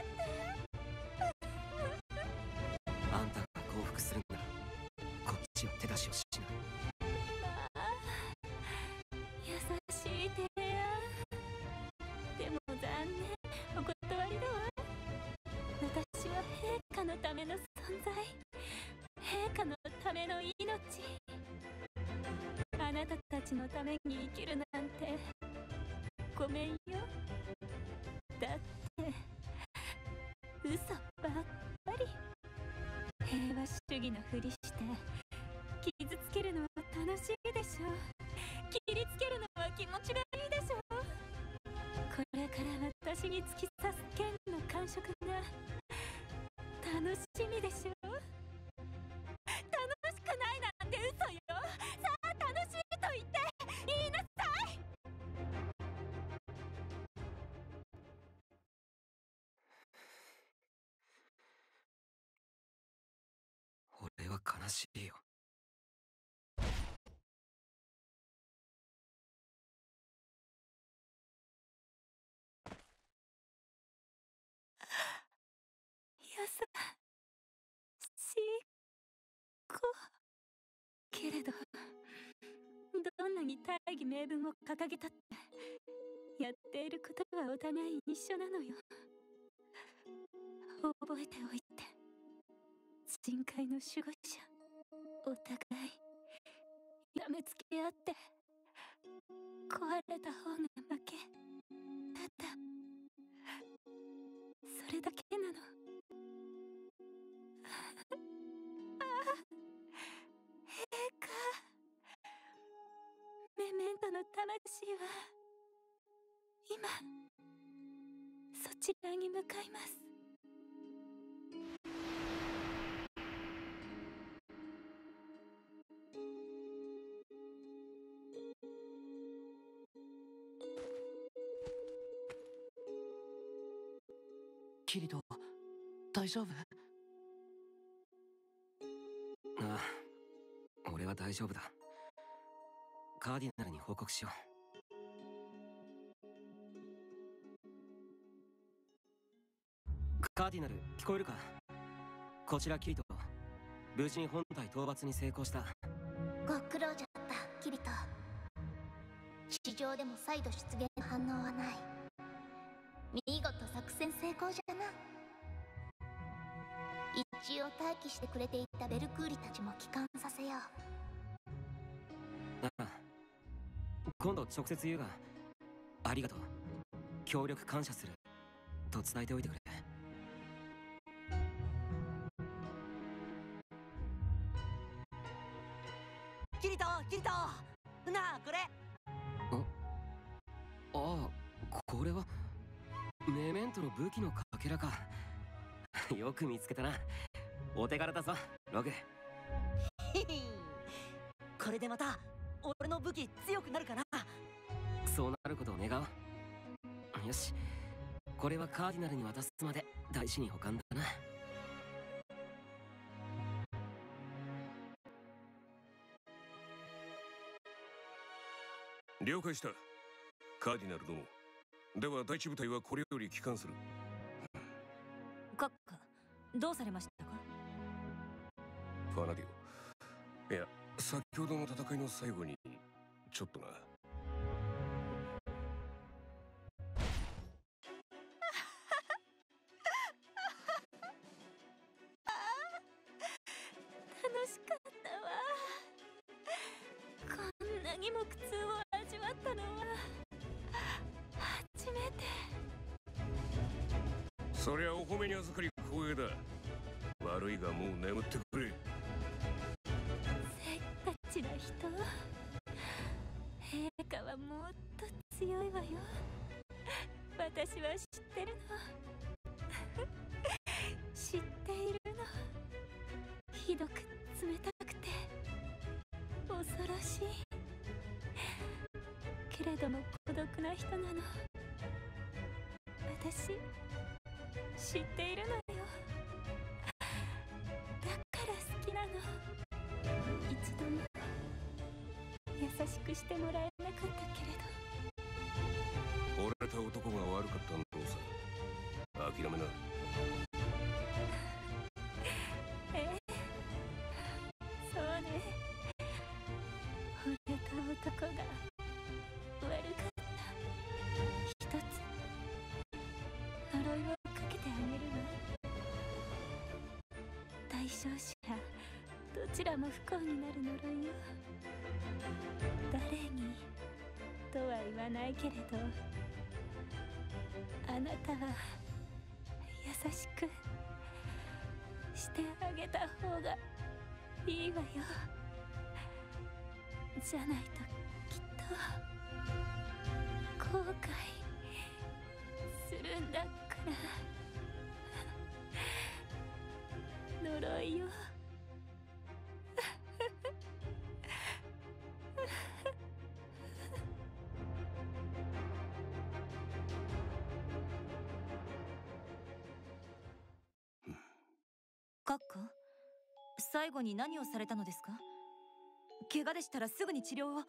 あんたが降伏するならこっちは手出しをしない。 まあ、優しい提案。でも残念、お断りだわ。私は陛下のための存在、陛下のための命。あなたたちのために生きるなんてごめんよ。だって嘘ばっかり。平和主義のふりして傷つけるのは楽しいでしょ。切りつけるのは気持ちがいいでしょ。これから私に突き刺す剣の感触が楽しみでしょ。楽しくないなんて嘘よ。さあ楽しいと言って言いなさい。 俺は悲しいよ。けれどどんなに大義名分を掲げたってやっていることはお互い一緒なのよ。覚えておいて。人海の守護者、お互いやめつけ合って壊れた方が負け。ただそれだけなの。陛下、メメントの魂は今そちらに向かいます。 キリト、大丈夫？ ああ、俺は大丈夫だ。カーディナルに報告しよう。カーディナル、聞こえるか？こちらキリト。無事に本体討伐に成功した。 ご苦労じゃった、キリト。地上でも再度出現の反応はない。見事作戦成功じゃな。一応待機してくれていたベルクーリたちも帰還させよう。 ああ、今度直接言うが、ありがとう。協力感謝すると伝えておいてくれ。 キリト、キリト、なあこれ。 ああ、これはメメントの武器のかけらか。よく見つけたな。お手柄だぞ、ログ。 これでまた俺の武器強くなるかな。 そうなることを願おう。よし、これはカーディナルに渡すまで大事に保管だな。 了解した。カーディナル殿。では第一部隊はこれより帰還する。 閣下、どうされましたか？ ファナディオ。いや、先ほどの戦いの最後にちょっとな。 楽しかったわ。こんなにも苦痛を味わったのは初めて。 そりゃお褒めに預かり光栄だ。悪いがもう眠ってくれ。 せっかちな人。陛下はもっと強いわよ。私は知ってるの。知っているの。ひどく冷たくて恐ろしいけれども孤独な人なの。私知っているのよ。だから好きなの。一度も優しくしてもらえなかったけれど。 惚れた男が悪かったんだろうさ。諦めな。 そうね。惚れた男が悪かった。一つ呪いをかけてあげるわ。対象者どちらも不幸になる呪いよ。誰にとは言わないけれど、あなたは優しくしてあげた方がいいわよ。じゃないときっと後悔するんだから。呪いよ。 閣下、最後に何をされたのですか？怪我でしたらすぐに治療を。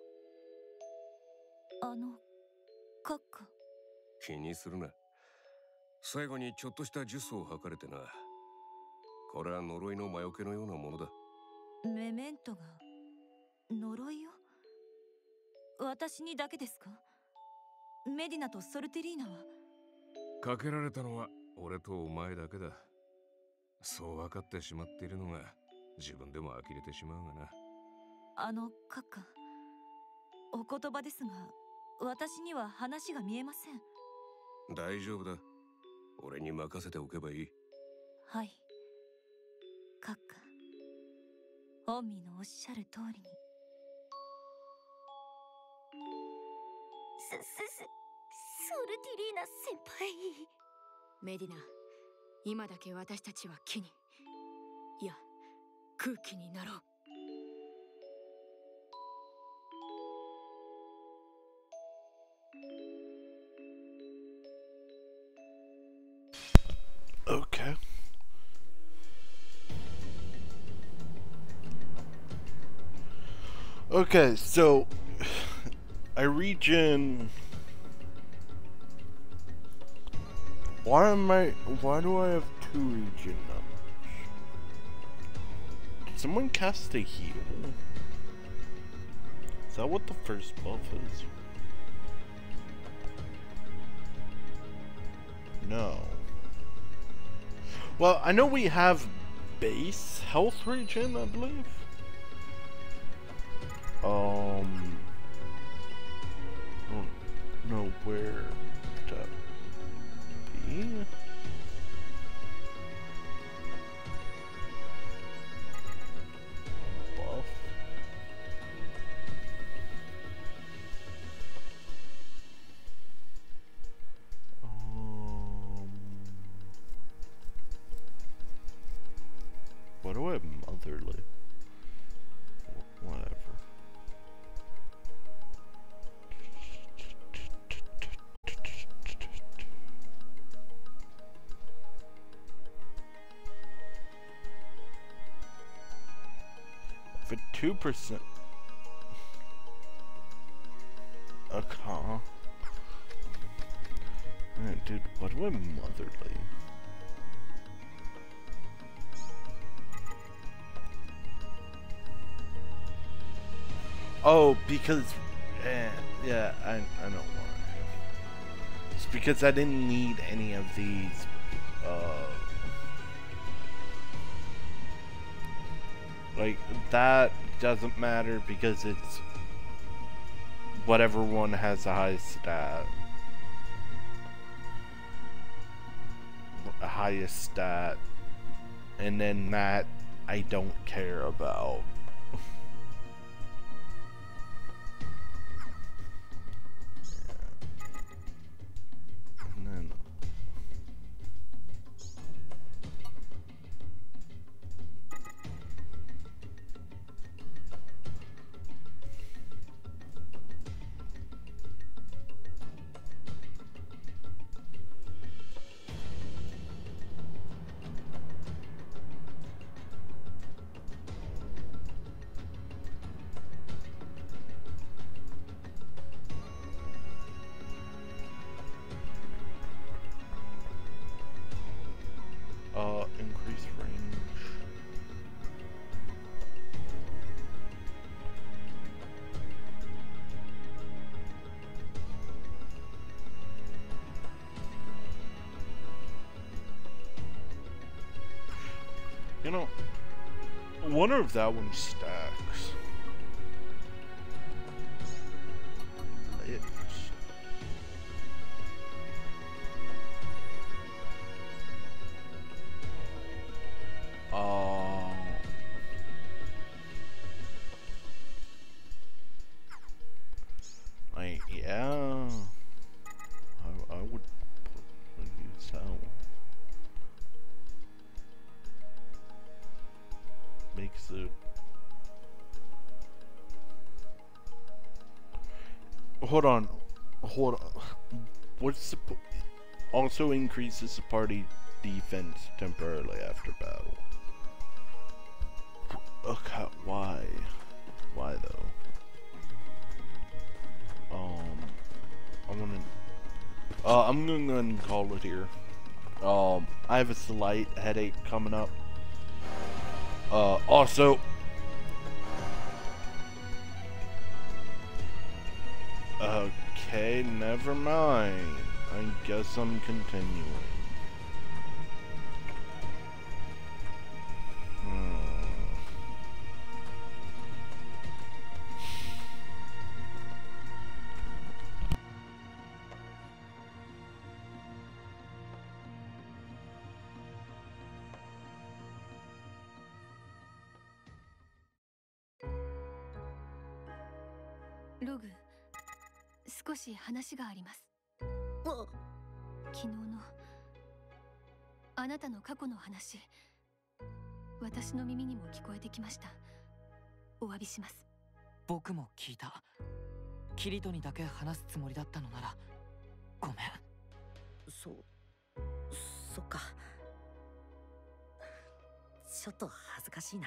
閣下。 気にするな。最後にちょっとした術を吐かれてな。これは呪いの魔除けのようなものだ。 メメントが呪いを？私にだけですか？メディナとソルティリーナは？ かけられたのは俺とお前だけだ。そう分かってしまっているのが自分でも呆れてしまうがな。 閣下、お言葉ですが私には話が見えません。 大丈夫だ。俺に任せておけばいい。 はい、閣下、オンミのおっしゃる通りに。 ソルティリーナ先輩。 メディナ、今だけ私たちは木に、いや空気になろう。 Okay. Okay, so I reach in. Why do I have 2 region numbers? Did someone cast a heal? Is that what the first buff is? No. Well, I know we have base health regen, I believe. I don't know where to be. Buff. Why do I have motherly? Whatever. For 2%. huh? Dude, what do I motherly? Oh, because... yeah, I know why. It's because I didn't need any of these, like, that doesn't matter because it's whatever one has the highest stat. Highest stat. And then that I don't care about. And then increase range. You know, I wonder if that one stacks. Like, yeah, I would use that one. Makes it. Hold on. What's the also increases the party defense temporarily after battle? Okay, why? Why though? I'm gonna go ahead and call it here. I have a slight headache coming up. Also, okay, never mind. I guess I'm continuing. ログ、少し話があります。昨日のあなたの過去の話、私の耳にも聞こえてきました。お詫びします。 僕も聞いた。キリトにだけ話すつもりだったのならごめん。 そっか。ちょっと恥ずかしいな。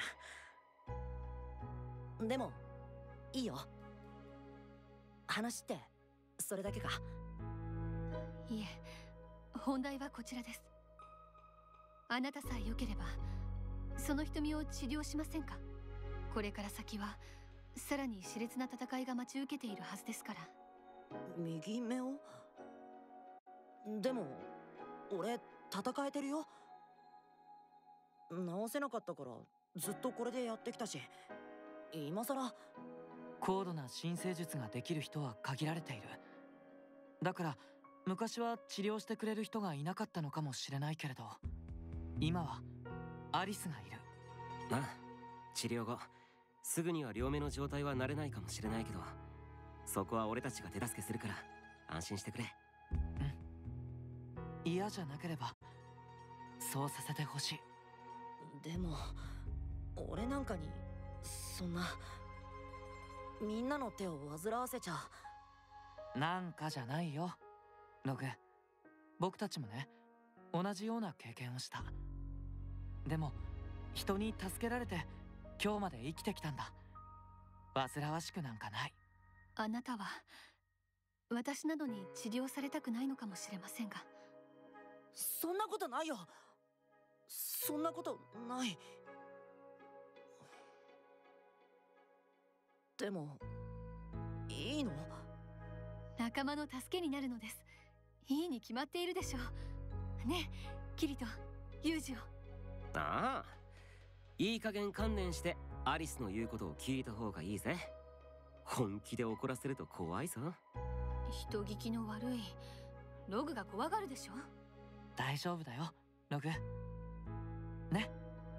でもいいよ。話ってそれだけか？ いえ、本題はこちらです。あなたさえ良ければその瞳を治療しませんか？これから先はさらに熾烈な戦いが待ち受けているはずですから。 右目を？でも俺戦えてるよ。治せなかったからずっとこれでやってきたし、今さら。 高度な新生術ができる人は限られている。だから昔は治療してくれる人がいなかったのかもしれないけれど、今はアリスがいる。 ああ、治療後すぐには両目の状態は慣れないかもしれないけど、そこは俺たちが手助けするから安心してくれ。 うん、嫌じゃなければそうさせてほしい。 でも俺なんかにそんな、みんなの手を煩わせちゃ。 なんかじゃないよログ。僕たちもね、同じような経験をした。でも人に助けられて今日まで生きてきたんだ。煩わしくなんかない。 あなたは私などに治療されたくないのかもしれませんが。 そんなことないよ。そんなことない。でもいいの？ 仲間の助けになるのです。いいに決まっているでしょうね。キリト、ユージを。 ああ、いい加減観念してアリスの言うことを聞いた方がいいぜ。本気で怒らせると怖いぞ。 人聞きの悪いログが怖がるでしょ。 大丈夫だよログね。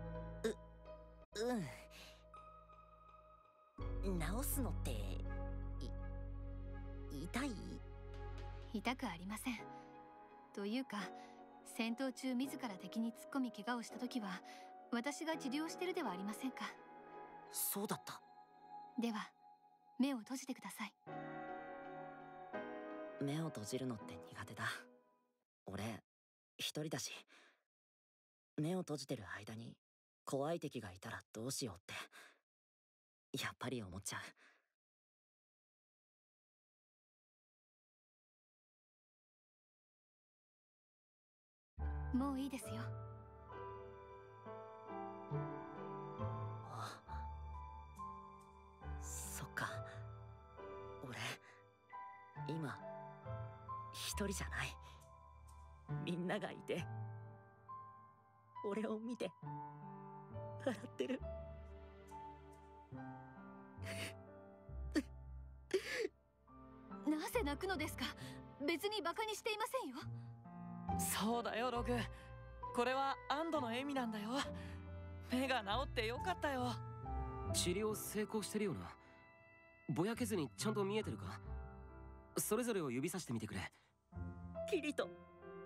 直すのって痛い？ 痛くありません。というか戦闘中自ら敵に突っ込み怪我をした時は私が治療してるではありませんか。 そうだった。 では目を閉じてください。 目を閉じるのって苦手だ。俺一人だし、目を閉じてる間に怖い敵がいたらどうしようってやっぱり思っちゃう。もういいですよ。 そっか。俺今一人じゃない。みんながいて俺を見て笑ってる。 なぜ泣くのですか。別にバカにしていませんよ。 そうだよログ、これは安堵の笑みなんだよ。目が治ってよかったよ。 治療成功してるよな。ぼやけずにちゃんと見えてるか。それぞれを指さしてみてくれ。 キリト、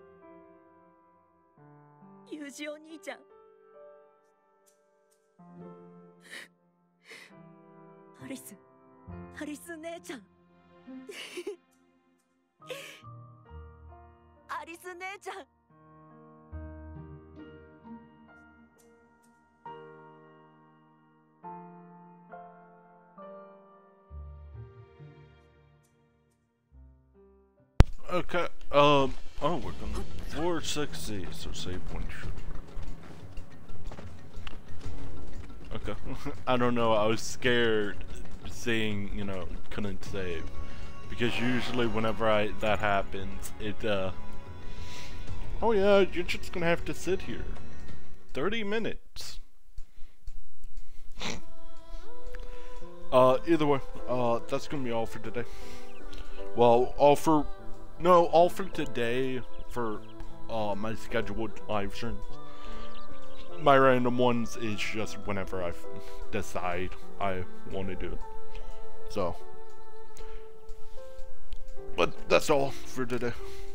ユージお兄ちゃん、アリス姉ちゃんアリス姉ちゃん。 Okay, oh, we're gonna 460, so save point. Okay, I don't know, I was scared saying, you know, couldn't save. Because usually whenever that happens, it, oh yeah, you're just gonna have to sit here. 30 minutes. Either way, that's gonna be all for today. Well, all for today for my scheduled live streams. My random ones is just whenever I decide I want to do it. So, but that's all for today.